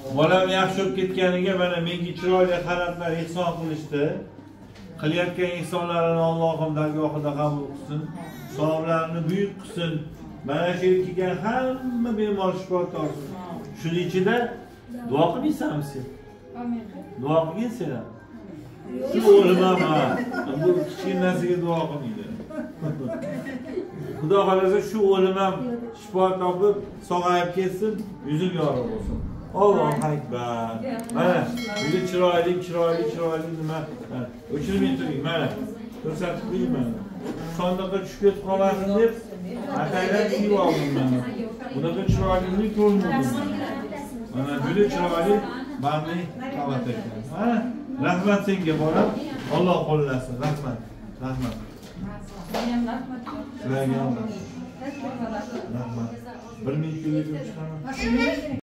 bolam yaxshi bo'lib ketganiga mana menga chiroyli qarablar ehson qilishdi. Qilayotgan ehsonlarini Allohim dargohida qabul qilsin. Savoblarini buyuk qilsin. Mana shu kelgan hamma bemor shifo topsin. Shuning ichida duo qilmaysanmi sen? Amin. Duo qilgin sen ham. Shu o'lim ham bu kichkina narsaga duo qilmaydi. Xudo xolasa shu o'lim ham shifo topib, sog'ayib ketsin, yuzing yorug' bo'lsin. Allohu akbar. Mana juda chiroyli nima? O'chirmay turing, mana. Ko'rsatib qo'yman. Sondaqa tushib ketib qolmasin deb ataylab kiyib oldim mana. Bunaqa chiroyli ko'rmadim. Mana juda chiroyli barli qavat ekan. Ha? Rahmat senga bolam. Alloh qo'llasin. Rahmat. Rahmat. Rahmat. Bir minutga chiqaman.